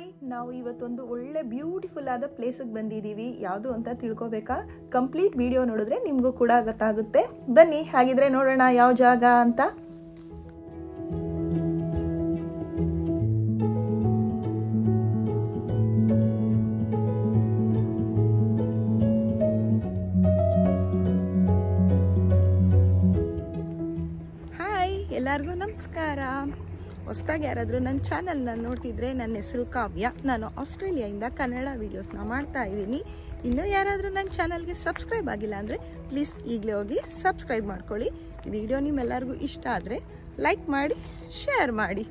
ನಾವು ಇವತ್ತೊಂದು ಒಳ್ಳೆ ಬ್ಯೂಟಿಫುಲ್ ಆದ ಪ್ಲೇಸಿಗೆ ಬಂದಿದ್ದೀವಿ. ಯಾವುದು ಅಂತ ತಿಳ್ಕೊಬೇಕಾ? ಕಂಪ್ಲೀಟ್ ವಿಡಿಯೋ ನೋಡಿದ್ರೆ ನಿಮಗೂ ಕೂಡ ಗೊತ್ತಾಗುತ್ತೆ. ಬನ್ನಿ ಹಾಗಿದ್ರೆ ನೋಡೋಣ ಯಾವ ಜಾಗ ಅಂತ. ಹಾಯ್, ಎಲ್ಲರಿಗೂ ನಮಸ್ಕಾರ. ಹೊಸದಾಗಿ ಯಾರಾದರೂ ನನ್ನ ಚಾನಲ್ನ ನೋಡ್ತಿದ್ರೆ, ನನ್ನ ಹೆಸರು ಕಾವ್ಯ. ನಾನು ಆಸ್ಟ್ರೇಲಿಯಾದಿಂದ ಕನ್ನಡ ವೀಡಿಯೋಸ್ನ ಮಾಡ್ತಾ ಇದ್ದೀನಿ. ಇನ್ನೂ ಯಾರಾದರೂ ನನ್ನ ಚಾನಲ್ಗೆ ಸಬ್ಸ್ಕ್ರೈಬ್ ಆಗಿಲ್ಲ ಅಂದರೆ ಪ್ಲೀಸ್ ಈಗಲೇ ಹೋಗಿ ಸಬ್ಸ್ಕ್ರೈಬ್ ಮಾಡ್ಕೊಳ್ಳಿ. ಈ ವಿಡಿಯೋ ನಿಮ್ಮೆಲ್ಲರಿಗೂ ಇಷ್ಟ ಆದರೆ ಲೈಕ್ ಮಾಡಿ, ಶೇರ್ ಮಾಡಿ.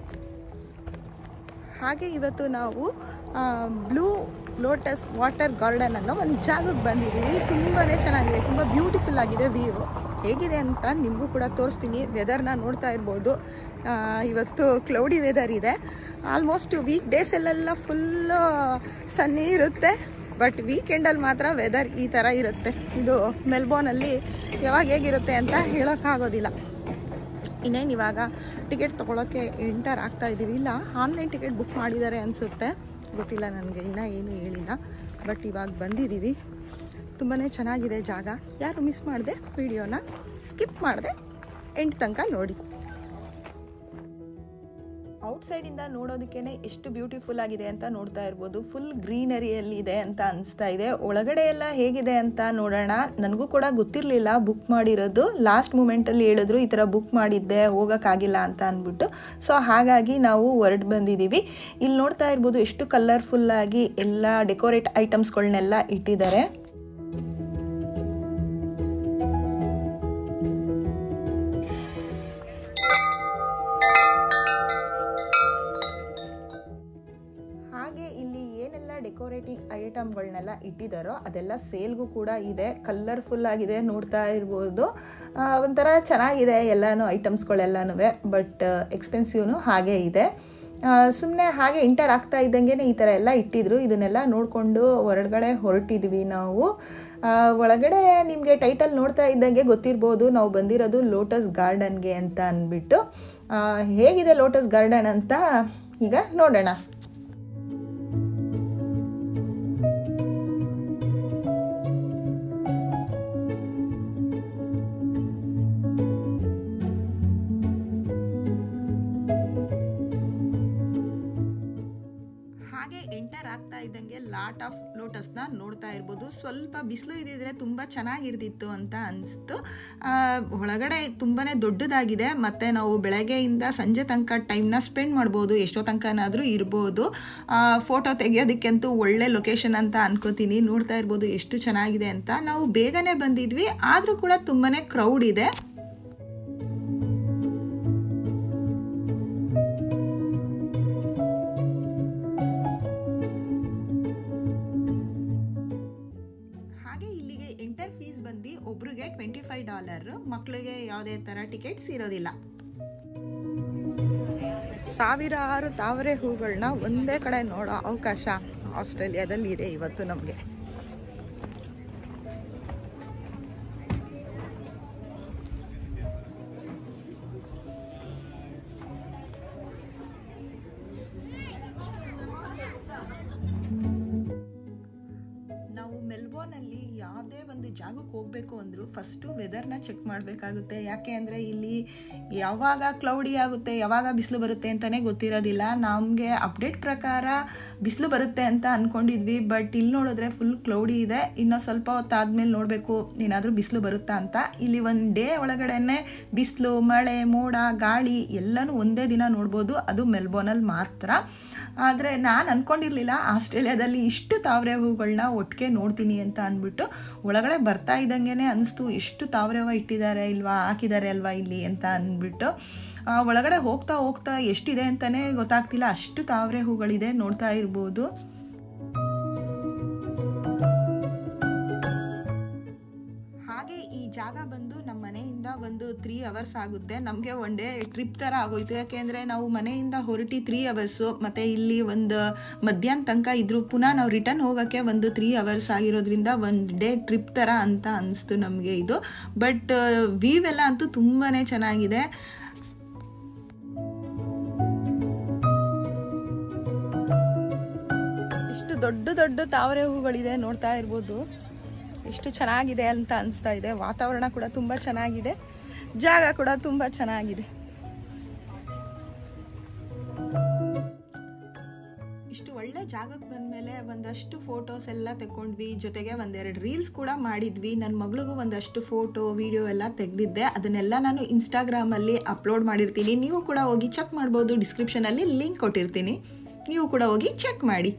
ಹಾಗೆ ಇವತ್ತು ನಾವು ಬ್ಲೂ ಲೋಟಸ್ ವಾಟರ್ ಗಾರ್ಡನ್ ಅನ್ನೋ ಒಂದು ಜಾಗಕ್ಕೆ ಬಂದಿದ್ದೀವಿ. ತುಂಬಾ ಚೆನ್ನಾಗಿದೆ, ತುಂಬ ಬ್ಯೂಟಿಫುಲ್ ಆಗಿದೆ. ವ್ಯೂ ಹೇಗಿದೆ ಅಂತ ನಿಮಗೂ ಕೂಡ ತೋರಿಸ್ತೀನಿ. ವೆದರ್ನ ನೋಡ್ತಾ ಇರ್ಬೋದು. ಇವತ್ತು ಕ್ಲೌಡಿ ವೆದರ್ ಇದೆ. ಆಲ್ಮೋಸ್ಟ್ ವೀಕ್ ಡೇಸಲ್ಲೆಲ್ಲ ಫುಲ್ಲು ಸನ್ನಿ ಇರುತ್ತೆ, ಬಟ್ ವೀಕೆಂಡಲ್ಲಿ ಮಾತ್ರ ವೆದರ್ ಈ ಥರ ಇರುತ್ತೆ. ಇದು ಮೆಲ್ಬೋರ್ನಲ್ಲಿ ಯಾವಾಗ ಹೇಗಿರುತ್ತೆ ಅಂತ ಹೇಳೋಕ್ಕಾಗೋದಿಲ್ಲ. ಇನ್ನೇನು ಇವಾಗ ಟಿಕೆಟ್ ತೊಗೊಳಕ್ಕೆ ಎಂಟರ್ ಆಗ್ತಾ ಇದ್ದೀವಿ. ಇಲ್ಲ, ಆನ್ಲೈನ್ ಟಿಕೆಟ್ ಬುಕ್ ಮಾಡಿದ್ದಾರೆ ಅನಿಸುತ್ತೆ, ಗೊತ್ತಿಲ್ಲ ನನಗೆ, ಇನ್ನೂ ಏನೂ ಹೇಳಿಲ್ಲ. ಬಟ್ ಇವಾಗ ಬಂದಿದ್ದೀವಿ. ತುಂಬಾ ಚೆನ್ನಾಗಿದೆ ಜಾಗ. ಯಾರು ಮಿಸ್ ಮಾಡಿದೆ ವಿಡಿಯೋನ ಸ್ಕಿಪ್ ಮಾಡಿದೆ ಎಂಟು ತನಕ ನೋಡಿ. ಔಟ್ಸೈಡಿಂದ ನೋಡೋದಕ್ಕೇ ಎಷ್ಟು ಬ್ಯೂಟಿಫುಲ್ ಆಗಿದೆ ಅಂತ ನೋಡ್ತಾ ಇರ್ಬೋದು. ಫುಲ್ ಗ್ರೀನರಿಯಲ್ಲಿ ಇದೆ ಅಂತ ಅನಿಸ್ತಾ ಇದೆ. ಒಳಗಡೆ ಎಲ್ಲ ಹೇಗಿದೆ ಅಂತ ನೋಡೋಣ. ನನಗೂ ಕೂಡ ಗೊತ್ತಿರಲಿಲ್ಲ ಬುಕ್ ಮಾಡಿರೋದು. ಲಾಸ್ಟ್ ಮೂಮೆಂಟಲ್ಲಿ ಹೇಳಿದ್ರು ಈ ಥರ ಬುಕ್ ಮಾಡಿದ್ದೆ, ಹೋಗೋಕ್ಕಾಗಿಲ್ಲ ಅಂತ ಅಂದ್ಬಿಟ್ಟು. ಸೊ ಹಾಗಾಗಿ ನಾವು ಹೊರಟು ಬಂದಿದ್ದೀವಿ. ಇಲ್ಲಿ ನೋಡ್ತಾ ಇರ್ಬೋದು ಎಷ್ಟು ಕಲರ್ಫುಲ್ಲಾಗಿ ಎಲ್ಲ ಡೆಕೋರೇಟ್ ಐಟಮ್ಸ್ಗಳನ್ನೆಲ್ಲ ಇಟ್ಟಿದ್ದಾರೆ. ಹಾಗೆ ಇಲ್ಲಿ ಏನೆಲ್ಲ ಡೆಕೋರೇಟಿಂಗ್ ಐಟಮ್ಗಳನ್ನೆಲ್ಲ ಇಟ್ಟಿದ್ದಾರೋ ಅದೆಲ್ಲ ಸೇಲ್ಗೂ ಕೂಡ ಇದೆ. ಕಲರ್ಫುಲ್ ಆಗಿದೆ, ನೋಡ್ತಾ ಇರ್ಬೋದು. ಒಂಥರ ಚೆನ್ನಾಗಿದೆ ಎಲ್ಲನೂ ಐಟಮ್ಸ್ಗಳೆಲ್ಲನೂ, ಬಟ್ ಎಕ್ಸ್ಪೆನ್ಸಿವ್ನು ಹಾಗೇ ಇದೆ. ಸುಮ್ಮನೆ ಹಾಗೆ ಎಂಟರ್ ಆಗ್ತಾ ಇದ್ದಂಗೆ ಈ ಥರ ಎಲ್ಲ ಇಟ್ಟಿದ್ರು. ಇದನ್ನೆಲ್ಲ ನೋಡಿಕೊಂಡು ಹೊರಗಡೆ ಹೊರಟಿದ್ವಿ ನಾವು. ಒಳಗಡೆ ನಿಮಗೆ ಟೈಟಲ್ ನೋಡ್ತಾ ಇದ್ದಂಗೆ ಗೊತ್ತಿರ್ಬೋದು, ನಾವು ಬಂದಿರೋದು ಲೋಟಸ್ ಗಾರ್ಡನ್ಗೆ ಅಂತ ಅಂದ್ಬಿಟ್ಟು. ಹೇಗಿದೆ ಲೋಟಸ್ ಗಾರ್ಡನ್ ಅಂತ ಈಗ ನೋಡೋಣ. ಹಾಗೆ ಎಂಟರ್ ಆಗ್ತಾ ಇದ್ದಂಗೆ ಲಾಟ್ ಆಫ್ ಲೋಟಸ್ನ ನೋಡ್ತಾ ಇರ್ಬೋದು. ಸ್ವಲ್ಪ ಬಿಸಿಲು ಇದ್ದಿದ್ರೆ ತುಂಬ ಚೆನ್ನಾಗಿರ್ತಿತ್ತು ಅಂತ ಅನಿಸ್ತು. ಒಳಗಡೆ ತುಂಬಾ ದೊಡ್ಡದಾಗಿದೆ, ಮತ್ತು ನಾವು ಬೆಳಗ್ಗೆಯಿಂದ ಸಂಜೆ ತನಕ ಟೈಮ್ನ ಸ್ಪೆಂಡ್ ಮಾಡ್ಬೋದು, ಎಷ್ಟೋ ತನಕನಾದರೂ ಇರ್ಬೋದು. ಫೋಟೋ ತೆಗಿಯೋದಕ್ಕಂತೂ ಒಳ್ಳೆ ಲೊಕೇಶನ್ ಅಂತ ಅನ್ಕೋತೀನಿ. ನೋಡ್ತಾ ಇರ್ಬೋದು ಎಷ್ಟು ಚೆನ್ನಾಗಿದೆ ಅಂತ. ನಾವು ಬೇಗನೆ ಬಂದಿದ್ವಿ, ಆದರೂ ಕೂಡ ತುಂಬಾ ಕ್ರೌಡ್ ಇದೆ. ಎಂಟರ್ ಫೀಸ್ ಬಂದು ಒಬ್ರಿಗೆ $25. ಮಕ್ಕಳಿಗೆ ಯಾವುದೇ ಥರ ಟಿಕೆಟ್ಸ್ ಇರೋದಿಲ್ಲ. ಸಾವಿರಾರು ತಾವರೆ ಹೂಗಳನ್ನ ಒಂದೇ ಕಡೆ ನೋಡೋ ಅವಕಾಶ ಆಸ್ಟ್ರೇಲಿಯಾದಲ್ಲಿ ಇದೆ ಇವತ್ತು ನಮಗೆ. ಮೆಲ್ಬೋರ್ನಲ್ಲಿ ಯಾವುದೇ ಒಂದು ಜಾಗಕ್ಕೆ ಹೋಗಬೇಕು ಅಂದರೂ ಫಸ್ಟು ವೆದರ್ನ ಚೆಕ್ ಮಾಡಬೇಕಾಗುತ್ತೆ. ಯಾಕೆ ಅಂದರೆ ಇಲ್ಲಿ ಯಾವಾಗ ಕ್ಲೌಡಿ ಆಗುತ್ತೆ, ಯಾವಾಗ ಬಿಸಿಲು ಬರುತ್ತೆ ಅಂತಲೇ ಗೊತ್ತಿರೋದಿಲ್ಲ. ನಮಗೆ ಅಪ್ಡೇಟ್ ಪ್ರಕಾರ ಬಿಸಿಲು ಬರುತ್ತೆ ಅಂತ ಅಂದ್ಕೊಂಡಿದ್ವಿ, ಬಟ್ ಇಲ್ಲಿ ನೋಡಿದ್ರೆ ಫುಲ್ ಕ್ಲೌಡಿ ಇದೆ. ಇನ್ನೂ ಸ್ವಲ್ಪ ಹೊತ್ತಾದ್ಮೇಲೆ ನೋಡಬೇಕು ಏನಾದರೂ ಬಿಸಿಲು ಬರುತ್ತಾ ಅಂತ. ಇಲ್ಲಿ ಒಂದು ಡೇ ಒಳಗಡೆನೆ ಬಿಸಿಲು, ಮಳೆ, ಮೋಡ, ಗಾಳಿ ಎಲ್ಲನೂ ಒಂದೇ ದಿನ ನೋಡ್ಬೋದು. ಅದು ಮೆಲ್ಬೋರ್ನಲ್ಲಿ ಮಾತ್ರ. ಆದರೆ ನಾನು ಅಂದ್ಕೊಂಡಿರಲಿಲ್ಲ ಆಸ್ಟ್ರೇಲಿಯಾದಲ್ಲಿ ಇಷ್ಟು ತಾವರೆ ಹೂಗಳನ್ನ ಒಟ್ಟಿಗೆ ನೋಡ್ತೀನಿ ಅಂತ ಅಂದ್ಬಿಟ್ಟು. ಒಳಗಡೆ ಬರ್ತಾ ಇದ್ದಂಗೆ ಅನಿಸ್ತು ಎಷ್ಟು ತಾವರೆ ಹೂವು ಇಟ್ಟಿದ್ದಾರೆ ಇಲ್ವಾ, ಹಾಕಿದ್ದಾರೆ ಅಲ್ವಾ ಇಲ್ಲಿ ಅಂತ ಅಂದ್ಬಿಟ್ಟು. ಒಳಗಡೆ ಹೋಗ್ತಾ ಹೋಗ್ತಾ ಎಷ್ಟಿದೆ ಅಂತಲೇ ಗೊತ್ತಾಗ್ತಿಲ್ಲ, ಅಷ್ಟು ತಾವರೆ ಹೂಗಳಿದೆ, ನೋಡ್ತಾ ಇರ್ಬೋದು. ಹಾಗೆ ಈ ಜಾಗ ಬಂದು ನಮ್ಮ ಮನೆಯಿಂದ ಒಂದು 3 hours ಆಗುತ್ತೆ. ನಮಗೆ ಒನ್ ಡೇ ಟ್ರಿಪ್ ಥರ ಆಗೋಯ್ತು. ಯಾಕೆಂದರೆ ನಾವು ಮನೆಯಿಂದ ಹೊರಟಿ 3 hours, ಮತ್ತು ಇಲ್ಲಿ ಒಂದು ಮಧ್ಯಾಹ್ನ ತನಕ ಇದ್ದರೂ ಪುನಃ ನಾವು ರಿಟರ್ನ್ ಹೋಗೋಕ್ಕೆ ಒಂದು 3 hours ಆಗಿರೋದ್ರಿಂದ ಒಂದು ಡೇ ಟ್ರಿಪ್ ಥರ ಅಂತ ಅನಿಸ್ತು ನಮಗೆ ಇದು. ಬಟ್ ವ್ಯೂ ಎಲ್ಲ ಅಂತೂ ತುಂಬಾ ಚೆನ್ನಾಗಿದೆ. ದೊಡ್ಡ ದೊಡ್ಡ ತಾವರೆ ಹೂಗಳಿದೆ, ನೋಡ್ತಾ ಇರ್ಬೋದು. ಎಷ್ಟು ಚೆನ್ನಾಗಿದೆ ಅಂತ ಅನಿಸ್ತಾ ಇದೆ. ವಾತಾವರಣ ಕೂಡ ತುಂಬ ಚೆನ್ನಾಗಿದೆ, ಜಾಗ ಕೂಡ ತುಂಬ ಚೆನ್ನಾಗಿದೆ. ಇಷ್ಟು ಒಳ್ಳೆ ಜಾಗಕ್ಕೆ ಬಂದಮೇಲೆ ಒಂದಷ್ಟು ಫೋಟೋಸ್ ಎಲ್ಲ ತೆಕ್ಕೊಂಡ್ವಿ, ಜೊತೆಗೆ ಒಂದೆರಡು ರೀಲ್ಸ್ ಕೂಡ ಮಾಡಿದ್ವಿ. ನನ್ನ ಮಗಳಿಗೂ ಒಂದಷ್ಟು ಫೋಟೋ ವಿಡಿಯೋ ಎಲ್ಲ ತೆಗೆದಿದ್ದೆ. ಅದನ್ನೆಲ್ಲ ನಾನು ಇನ್ಸ್ಟಾಗ್ರಾಮಲ್ಲಿ ಅಪ್ಲೋಡ್ ಮಾಡಿರ್ತೀನಿ. ನೀವು ಕೂಡ ಹೋಗಿ ಚೆಕ್ ಮಾಡ್ಬೋದು. ಡಿಸ್ಕ್ರಿಪ್ಷನಲ್ಲಿ ಲಿಂಕ್ ಕೊಟ್ಟಿರ್ತೀನಿ, ನೀವು ಕೂಡ ಹೋಗಿ ಚೆಕ್ ಮಾಡಿ.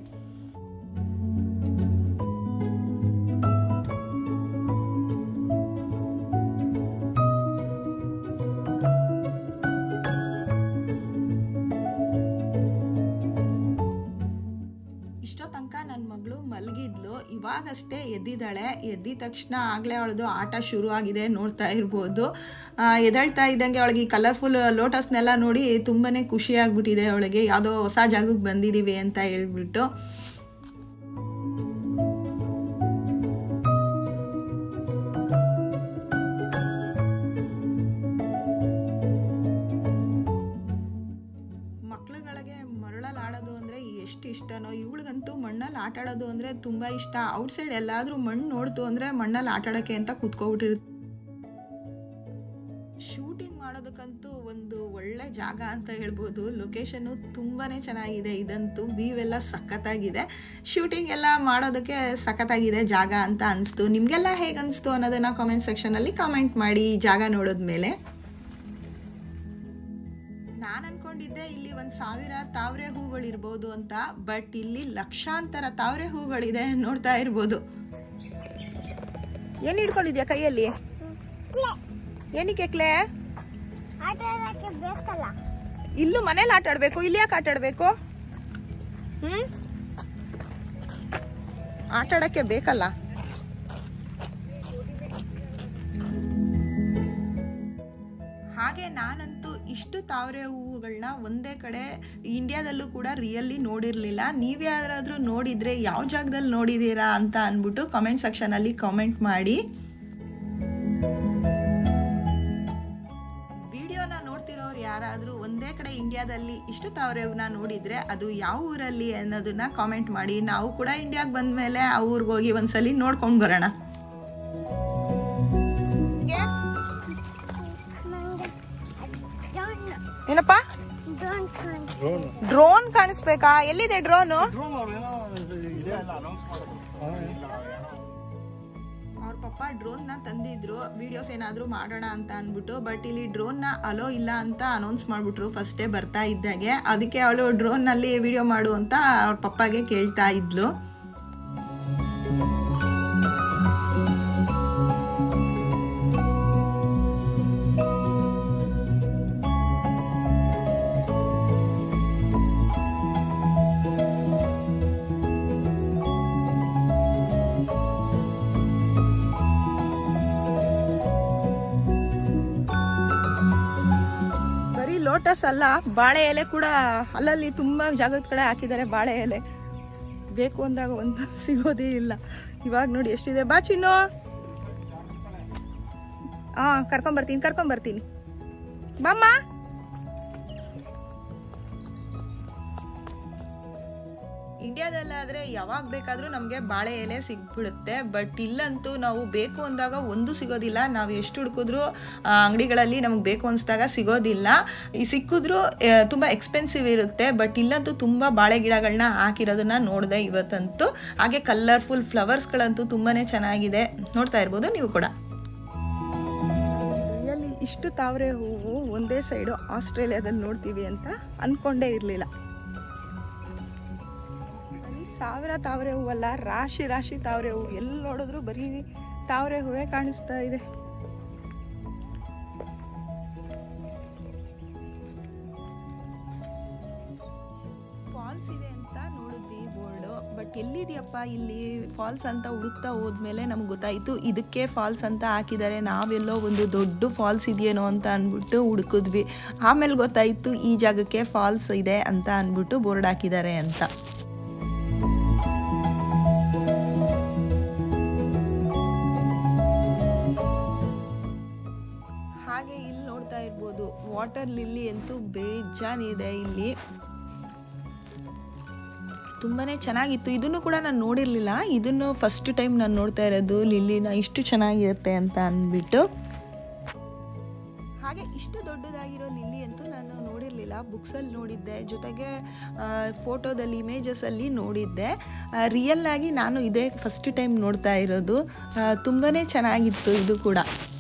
ನನ್ನ ಮಗಳು ಮಲಗಿದ್ಲು, ಇವಾಗಷ್ಟೇ ಎದ್ದಿದ್ದಾಳೆ. ಎದ್ದಿದ ತಕ್ಷಣ ಆಗಲೇ ಅವಳದು ಆಟ ಶುರು ಆಗಿದೆ, ನೋಡ್ತಾ ಇರ್ಬೋದು. ಎದ್ದೇಳ್ತಾ ಇದ್ದಂಗೆ ಅವಳಿಗೆ ಈ ಕಲರ್ಫುಲ್ ಲೋಟಸ್ನೆಲ್ಲ ನೋಡಿ ತುಂಬಾ ಖುಷಿ ಆಗ್ಬಿಟ್ಟಿದೆ ಅವಳಿಗೆ. ಯಾವುದೋ ಹೊಸ ಜಾಗಕ್ಕೆ ಬಂದಿದ್ದೀವಿ ಅಂತ ಹೇಳ್ಬಿಟ್ಟು. ಮಕ್ಳುಗಳಿಗೆ ಮರಳಲ್ಲಿ ಆಡೋದು ಅಂದರೆ ಎಷ್ಟು ಇಷ್ಟನೋ. ಇವಳಿಗಂತೂ ಮಣ್ಣಲ್ಲಿ ಆಟ ಆಡೋದು ಅಂದರೆ ತುಂಬ ಇಷ್ಟ. ಔಟ್ಸೈಡ್ ಎಲ್ಲಾದರೂ ಮಣ್ಣು ನೋಡ್ತು ಅಂದರೆ ಮಣ್ಣಲ್ಲಿ ಆಟ ಆಡೋಕ್ಕೆ ಅಂತ ಕೂತ್ಕೊಬಿಟ್ಟಿರುತ್ತೆ. ಶೂಟಿಂಗ್ ಮಾಡೋದಕ್ಕಂತೂ ಒಂದು ಒಳ್ಳೆ ಜಾಗ ಅಂತ ಹೇಳ್ಬೋದು. ಲೊಕೇಶನ್ನು ತುಂಬಾ ಚೆನ್ನಾಗಿದೆ. ಇದಂತೂ ವ್ಯೂ ಎಲ್ಲ ಸಖತ್ತಾಗಿದೆ. ಶೂಟಿಂಗ್ ಎಲ್ಲ ಮಾಡೋದಕ್ಕೆ ಸಖತ್ತಾಗಿದೆ ಜಾಗ ಅಂತ ಅನಿಸ್ತು. ನಿಮಗೆಲ್ಲ ಹೇಗೆ ಅನಿಸ್ತು ಅನ್ನೋದನ್ನು ಕಾಮೆಂಟ್ ಸೆಕ್ಷನಲ್ಲಿ ಕಾಮೆಂಟ್ ಮಾಡಿ ಈ ಜಾಗ ನೋಡೋದ್ಮೇಲೆ. ನಾನು ಅನ್ಕೊಂಡಿದ್ದೆ ಇಲ್ಲಿ 1000 ತಾವರೆ ಹೂಗಳಿರ್ಬೋದು ಅಂತ, ಬಟ್ ಇಲ್ಲಿ ಲಕ್ಷಾಂತರ ತಾವರೆ ಹೂಗಳಿದೆ, ನೋಡ್ತಾ ಇರ್ಬೋದು. ಏನ್ ಹಿಡ್ಕೊಂಡಿದ್ಯಾ ಕೈಯಲ್ಲಿ? ಏನಕ್ಕೆ ಕ್ಲೇ? ಇಲ್ಲೂ ಮನೇಲಿ ಆಟ ಆಡ್ಬೇಕು, ಇಲ್ಲಿ ಯಾಕೆ ಆಟ ಆಡ್ಬೇಕು? ಆಟ ಆಡಕ್ಕೆ ಬೇಕಲ್ಲ. ಹಾಗೆ ನಾನಂತೂ ಇಷ್ಟು ತಾವರೆ ಹೂವುಗಳನ್ನ ಒಂದೇ ಕಡೆ ಇಂಡಿಯಾದಲ್ಲೂ ಕೂಡ ರಿಯಲಿ ನೋಡಿರಲಿಲ್ಲ. ನೀವ್ಯಾರಾದರೂ ನೋಡಿದರೆ ಯಾವ ಜಾಗದಲ್ಲಿ ನೋಡಿದ್ದೀರಾ ಅಂತ ಅಂದ್ಬಿಟ್ಟು ಕಾಮೆಂಟ್ ಸೆಕ್ಷನಲ್ಲಿ ಕಾಮೆಂಟ್ ಮಾಡಿ. ವಿಡಿಯೋನ ನೋಡ್ತಿರೋರು ಯಾರಾದರೂ ಒಂದೇ ಕಡೆ ಇಂಡಿಯಾದಲ್ಲಿ ಇಷ್ಟು ತಾವರೆ ಹೂವನ್ನ ನೋಡಿದರೆ ಅದು ಯಾವ ಊರಲ್ಲಿ ಅನ್ನೋದನ್ನ ಕಾಮೆಂಟ್ ಮಾಡಿ. ನಾವು ಕೂಡ ಇಂಡಿಯಾಗೆ ಬಂದ ಮೇಲೆ ಆ ಊರಿಗೆ ಹೋಗಿ ಒಂದ್ಸಲಿ ನೋಡ್ಕೊಂಡು ಬರೋಣ. ಏನಪ್ಪ? ಡ್ರೋನ್ ಕಾಣಿಸ್ಬೇಕಾ? ಎಲ್ಲಿದೆ ಡ್ರೋನು? ಅವ್ರ ಪಪ್ಪ ಡ್ರೋನ್ ನ ತಂದಿದ್ರು, ವಿಡಿಯೋಸ್ ಏನಾದ್ರು ಮಾಡೋಣ ಅಂತ ಅಂದ್ಬಿಟ್ಟು. ಬಟ್ ಇಲ್ಲಿ ಡ್ರೋನ್ ನ ಅಲೋ ಇಲ್ಲ ಅಂತ ಅನೌನ್ಸ್ ಮಾಡ್ಬಿಟ್ರು ಫಸ್ಟೇ ಬರ್ತಾ ಇದ್ದಾಗೆ. ಅದಕ್ಕೆ ಅವಳು ಡ್ರೋನ್ ನಲ್ಲಿ ವಿಡಿಯೋ ಮಾಡು ಅಂತ ಅವ್ರ ಪಪ್ಪಗೆ ಕೇಳ್ತಾ ಇದ್ಲು. ಲೋಟಸ್ ಅಲ್ಲ, ಬಾಳೆ ಎಲೆ ಕೂಡ ಅಲ್ಲಲ್ಲಿ ತುಂಬಾ ಜಾಗದ ಕಡೆ ಹಾಕಿದ್ದಾರೆ. ಬಾಳೆ ಎಲೆ ಬೇಕು ಅಂದಾಗ ಒಂದು ಸಿಗೋದೇ ಇಲ್ಲ. ಇವಾಗ ನೋಡಿ ಎಷ್ಟಿದೆ. ಬಾ ಚಿನ್ನು. ಕರ್ಕೊಂಬರ್ತೀನಿ ಬಾಮ್ಮ. ಇಂಡಿಯಾದಲ್ಲಾದರೆ ಯಾವಾಗ ಬೇಕಾದರೂ ನಮಗೆ ಬಾಳೆ ಎಲೆ ಸಿಗ್ಬಿಡುತ್ತೆ. ಬಟ್ ಇಲ್ಲಂತೂ ನಾವು ಬೇಕು ಅಂದಾಗ ಒಂದು ಸಿಗೋದಿಲ್ಲ. ನಾವು ಎಷ್ಟು ಹುಡುಕಿದ್ರೂ ಅಂಗಡಿಗಳಲ್ಲಿ ನಮಗೆ ಬೇಕು ಅನಿಸಿದಾಗ ಸಿಗೋದಿಲ್ಲ. ಈ ಸಿಕ್ಕಿದ್ರೂ ತುಂಬ ಎಕ್ಸ್ಪೆನ್ಸಿವ್ ಇರುತ್ತೆ. ಬಟ್ ಇಲ್ಲಂತೂ ತುಂಬ ಬಾಳೆ ಗಿಡಗಳನ್ನ ಹಾಕಿರೋದನ್ನ ನೋಡಿದೆ ಇವತ್ತಂತೂ. ಹಾಗೆ ಕಲರ್ಫುಲ್ ಫ್ಲವರ್ಸ್ಗಳಂತೂ ತುಂಬಾ ಚೆನ್ನಾಗಿದೆ, ನೋಡ್ತಾ ಇರ್ಬೋದು ನೀವು ಕೂಡ. ರಿಯಲಿ ಇಷ್ಟು ತಾವರೆ ಹೂವು ಒಂದೇ ಸೈಡು ಆಸ್ಟ್ರೇಲಿಯಾದಲ್ಲಿ ನೋಡ್ತೀವಿ ಅಂತ ಅಂದ್ಕೊಂಡೇ ಇರಲಿಲ್ಲ. 1000 ತಾವರೆ ಹೂವಲ್ಲ, ರಾಶಿ ರಾಶಿ ತಾವರೆ ಹೂವು. ಎಲ್ಲಿ ನೋಡಿದ್ರು ಬರೀ ತಾವರೆ ಹೂವೇ ಕಾಣಿಸ್ತಾ ಇದೆ. ಫಾಲ್ಸ್ ಇದೆ ಅಂತ ನೋಡಿದ್ವಿ ಬೋರ್ಡು. ಬಟ್ ಎಲ್ಲಿದೆಯಪ್ಪ ಇಲ್ಲಿ ಫಾಲ್ಸ್ ಅಂತ ಹುಡುಕ್ತಾ ಹೋದ್ಮೇಲೆ ನಮ್ಗೆ ಗೊತ್ತಾಯಿತು ಇದಕ್ಕೆ ಫಾಲ್ಸ್ ಅಂತ ಹಾಕಿದ್ದಾರೆ. ನಾವೆಲ್ಲೋ ಒಂದು ದೊಡ್ಡ ಫಾಲ್ಸ್ ಇದೆಯೇನೋ ಅಂತ ಅಂದ್ಬಿಟ್ಟು ಹುಡುಕಿದ್ವಿ. ಆಮೇಲೆ ಗೊತ್ತಾಯಿತು ಈ ಜಾಗಕ್ಕೆ ಫಾಲ್ಸ್ ಇದೆ ಅಂತ ಅಂದ್ಬಿಟ್ಟು ಬೋರ್ಡ್ ಹಾಕಿದ್ದಾರೆ ಅಂತ. ಹಾಗೆ ಇಲ್ಲಿ ನೋಡ್ತಾ ಇರ್ಬೋದು ವಾಟರ್ ಲಿಲ್ಲಿ ಅಂತೂ ಬೇಜಾನಿದೆ. ಇಲ್ಲಿ ತುಂಬಾ ಚೆನ್ನಾಗಿತ್ತು. ಇದನ್ನು ಕೂಡ ನಾನು ನೋಡಿರಲಿಲ್ಲ, ಇದನ್ನು ಫಸ್ಟ್ ಟೈಮ್ ನಾನು ನೋಡ್ತಾ ಇರೋದು ಲಿಲ್ಲಿನ ಇಷ್ಟು ಚೆನ್ನಾಗಿರುತ್ತೆ ಅಂತ ಅಂದ್ಬಿಟ್ಟು. ಹಾಗೆ ಇಷ್ಟು ದೊಡ್ಡದಾಗಿರೋ ಲಿಲ್ಲಿ ಅಂತೂ ನಾನು ನೋಡಿರಲಿಲ್ಲ, ಬುಕ್ಸಲ್ಲಿ ನೋಡಿದ್ದೆ, ಜೊತೆಗೆ ಫೋಟೋದಲ್ಲಿ ಇಮೇಜಸಲ್ಲಿ ನೋಡಿದ್ದೆ. ರಿಯಲ್ ಆಗಿ ನಾನು ಇದೇ ಫಸ್ಟ್ ಟೈಮ್ ನೋಡ್ತಾ ಇರೋದು. ತುಂಬಾ ಚೆನ್ನಾಗಿತ್ತು ಇದು ಕೂಡ.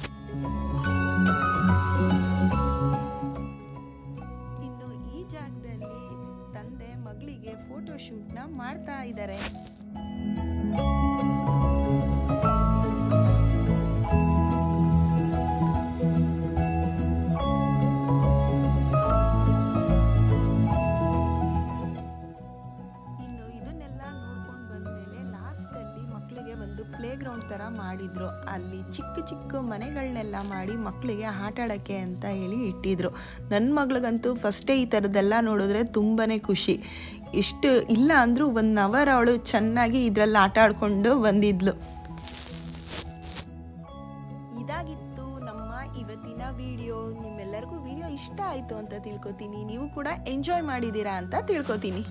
ಇನ್ನು ಈ ಜಾಗದಲ್ಲಿ ತಂದೆ ಮಗಳಿಗೆ ಫೋಟೋಶೂಟ್ನ ಮಾಡ್ತಾ ಇದ್ದಾರೆ. ಪ್ಲೇ ಗ್ರೌಂಡ್ ಥರ ಮಾಡಿದ್ರು. ಅಲ್ಲಿ ಚಿಕ್ಕ ಚಿಕ್ಕ ಮನೆಗಳನ್ನೆಲ್ಲ ಮಾಡಿ ಮಕ್ಕಳಿಗೆ ಆಟ ಆಡೋಕ್ಕೆ ಅಂತ ಹೇಳಿ ಇಟ್ಟಿದ್ರು. ನನ್ನ ಮಗಳಿಗಂತೂ ಫಸ್ಟೇ ಈ ಥರದ್ದೆಲ್ಲ ನೋಡಿದ್ರೆ ತುಂಬಾ ಖುಷಿ. ಇಷ್ಟು ಇಲ್ಲ ಅಂದರೂ 1 ಅವರ್ ಅವಳು ಚೆನ್ನಾಗಿ ಇದರಲ್ಲಿ ಆಟ ಆಡಿಕೊಂಡು ಬಂದಿದ್ಲು. ಇದಾಗಿತ್ತು ನಮ್ಮ ಇವತ್ತಿನ ವಿಡಿಯೋ. ನಿಮ್ಮೆಲ್ಲರಿಗೂ ವಿಡಿಯೋ ಇಷ್ಟ ಆಯಿತು ಅಂತ ತಿಳ್ಕೊತೀನಿ, ನೀವು ಕೂಡ ಎಂಜಾಯ್ ಮಾಡಿದ್ದೀರಾ ಅಂತ ತಿಳ್ಕೊತೀನಿ.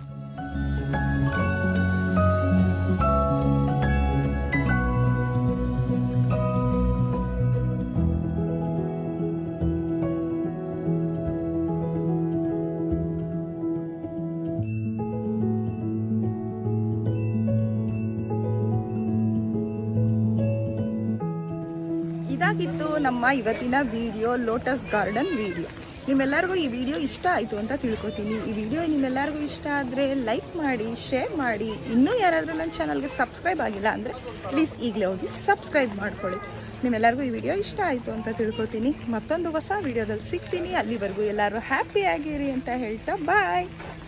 ಇದಾಗಿತ್ತು ನಮ್ಮ ಇವತ್ತಿನ ವಿಡಿಯೋ, ಲೋಟಸ್ ಗಾರ್ಡನ್ ವಿಡಿಯೋ. ನಿಮ್ಮೆಲ್ಲರಿಗೂ ಈ ವಿಡಿಯೋ ಇಷ್ಟ ಆಯಿತು ಅಂತ ತಿಳ್ಕೊತೀನಿ. ಈ ವಿಡಿಯೋ ನಿಮ್ಮೆಲ್ಲರಿಗೂ ಇಷ್ಟ ಆದರೆ ಲೈಕ್ ಮಾಡಿ, ಶೇರ್ ಮಾಡಿ. ಇನ್ನೂ ಯಾರಾದರೂ ನನ್ನ ಚಾನಲ್ಗೆ ಸಬ್ಸ್ಕ್ರೈಬ್ ಆಗಿಲ್ಲ ಅಂದರೆ ಪ್ಲೀಸ್ ಈಗಲೇ ಹೋಗಿ ಸಬ್ಸ್ಕ್ರೈಬ್ ಮಾಡ್ಕೊಳ್ಳಿ. ನಿಮ್ಮೆಲ್ಲರಿಗೂ ಈ ವಿಡಿಯೋ ಇಷ್ಟ ಆಯಿತು ಅಂತ ತಿಳ್ಕೊತೀನಿ. ಮತ್ತೊಂದು ಹೊಸ ವಿಡಿಯೋದಲ್ಲಿ ಸಿಗ್ತೀನಿ. ಅಲ್ಲಿವರೆಗೂ ಎಲ್ಲರೂ ಹ್ಯಾಪಿಯಾಗಿರಿ ಅಂತ ಹೇಳ್ತಾ ಬಾಯ್.